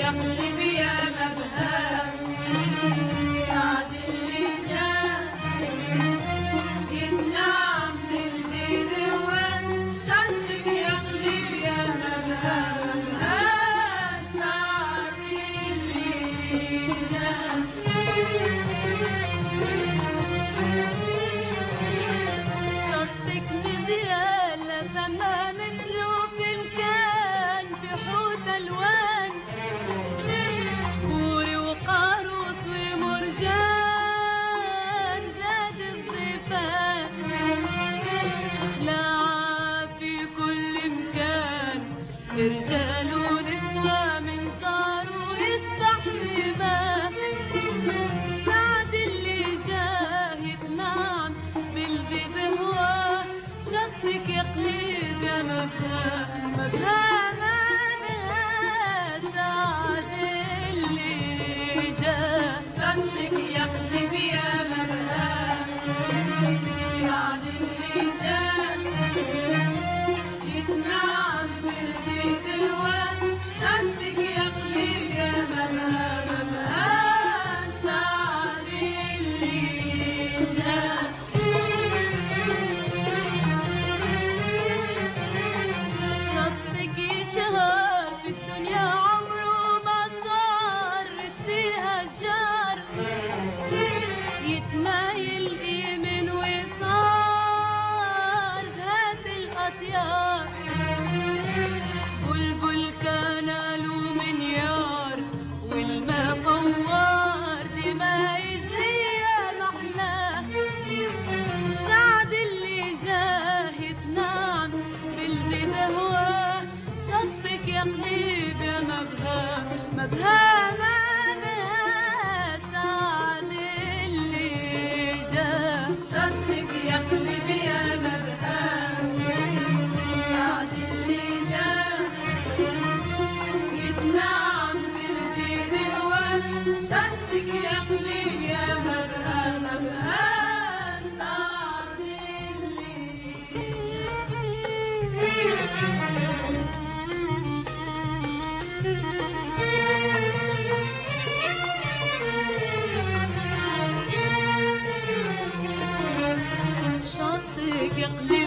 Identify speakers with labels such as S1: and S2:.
S1: يقلب يا مبهى سعد اللي جاء يتنعم بالدين وشطك يقلب يا مبهى سعد اللي جاء.
S2: شطك مزيان لا فما مثله في مكان في حوت الوان كوري وقاروس ومرجان زاد الضيفان خلاعة في كل مكان رجال ونسوة من صاروا يسبح في ماء سعد اللي جاه يتنعم بالبيض هو شطك يقلب يا مبهى مبهى سعد اللي جاه.
S1: شطك يقلب يا مبهى سعد اللي جاء يتنعم بالبيت الواد شطك يقلب يا مبهى سعد اللي جاء.
S2: شطك يشهر في الدنيا عمره ما صارت فيها الجار يتمايل يمين ويسار ذات الأطيار بلبل كان له منيار والماء فوار دماء يجري يا محلاه سعد اللي جاه يتنعم بالبيض هو شطك يقلب يا مبهى مبهى سعد اللي جاه.
S1: شطك يقلب يا مبهى سعد اللي جاء يتنعم بالبيت الواد شطك يقلب يا مبهى سعد
S2: شطك يقلب